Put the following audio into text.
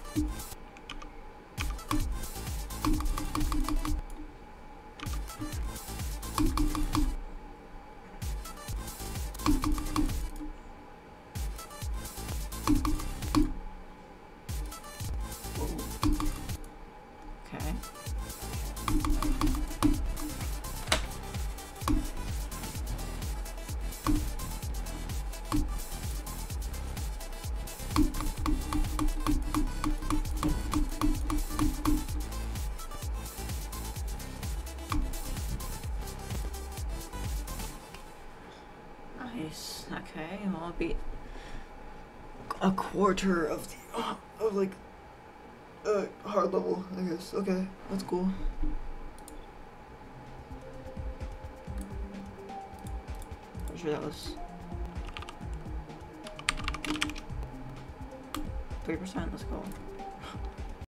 Okay. Nice. Okay, well, I'll be a quarter of the like hard level, I guess. Okay, that's cool. Pretty sure that was 3%. Let's go.